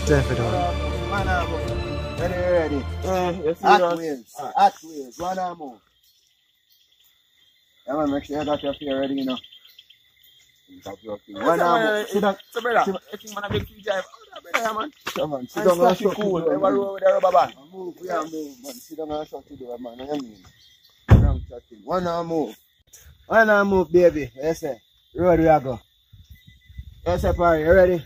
time for that. Ready. Hot wheels. One arm move. Yeah, man, make sure you got your fear ready, you know. One arm move. Sit down. So, brother, you think man a big free drive? Oh, brother, man. Come on, sit And down and stuff shut is cool. the door. Never roll with a rubber band. Move, man. Sit down and shut the door, man. What do you mean? Wrong chatting. One arm move. One arm move, baby. Yes, sir. Road we go. Yes, sir, Parry. You ready?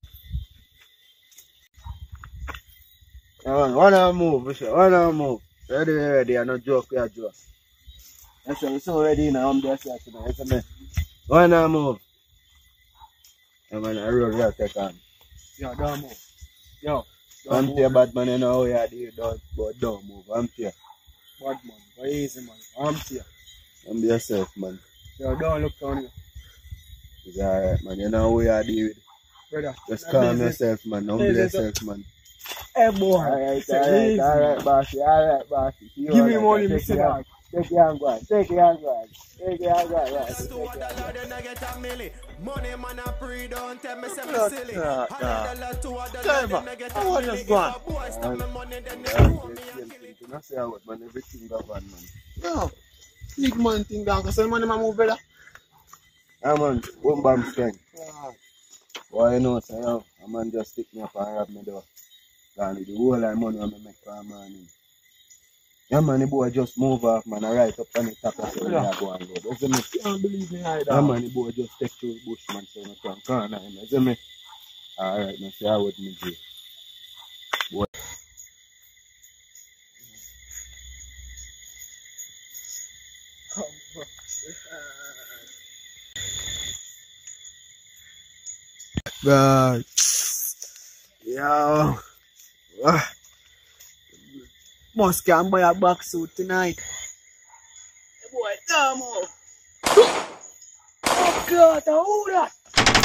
One arm move, Bishop. One arm move. Ready. I'm not joke, we are joke. Yes, sir. We're so ready now. I'm just here tonight. Yes, sir. One arm move. Yeah, man, I road we are take on. Yo, don't move. Yo. I'm here, bad man, you know how you are doing, but don't move. I'm here. Bad man. Go easy, man. I'm here. I'm be yourself, man. Yo, don't look down here. It's alright, man. You know how we are doing. Brother. Just calm yourself, man. Humble yourself, man. Hey, boy. Alright, bossy. Give me money, Mr. Dog. Take your hand, go. Money man a pre, don't tell me say me silly. $100 to $100 me get a million. Boy, stop me money then they owe me a killing. You know say what, man, everything go on, man. Yo, big man thing down, cause money man move better. Yeah, man, one bomb strength. Why you know, say, yo, a man just stick me up and rob me door. And the whole of money I make for a morning. Yeah, man, the boy just move off, man, and right up on the top of the way I go and go. You see me? You don't believe me either. Yeah, man, the boy just take through the bush, man, so you can corner him. You see me? Alright, man, see how would me do. Boy. Bro. Yo. Must can buy a box suit tonight. Hey boy, damn oh. Oh God, who that?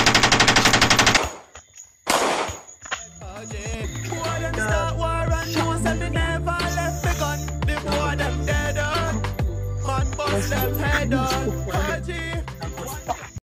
Boy, them start war and no say me never left me gun. The boy them dead on. Man bust them head on.